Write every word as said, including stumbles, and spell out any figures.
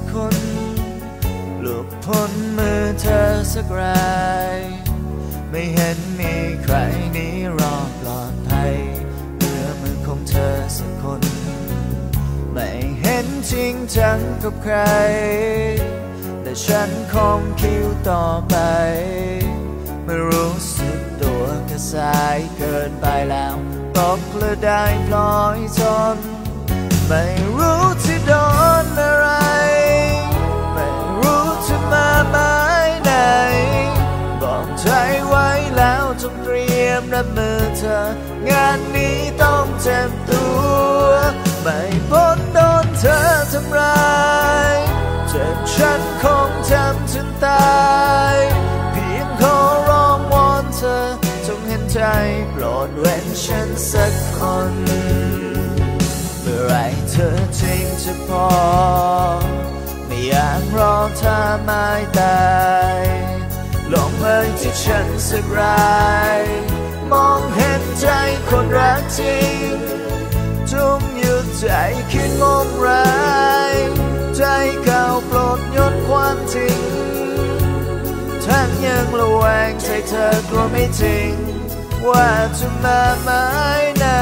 คนหลุดพ้นมือเธอสักรายไม่เห็นมีใครนี้รอดปลอดภัยเมื่อมือของเธอสักคนไม่เห็นจริงจังกับใครแต่ฉันคงคิวต่อไปไม่รู้สึกตัวก็สายเกินไปแล้วตกและได้พลอยจนไม่รู้ที่โดนอะไรไม่รู้จะมาหมายไหนบอกใจไว้แล้วจงเตรียมรับมือเธองานนี้ต้องเจ็บตัวไม่พ้นโดนเธอทำร้ายเจ็บฉันคงจำจนตายเพียงขอร้องวอนเธอจงเห็นใจโปรดเว้นฉันสักคนเมื่อไรเธอจริงจะพอไม่อยากรอเธอไม่ตายลงเอ่ยที่ฉันสักรายมองเห็นใจคนรักจริงจงหยุดใจคิดงมรายใจเก่าโปรดยดความจริงทั้งยังระแวงใจเธอกลัวไม่จริงว่าจะมาหมายไหน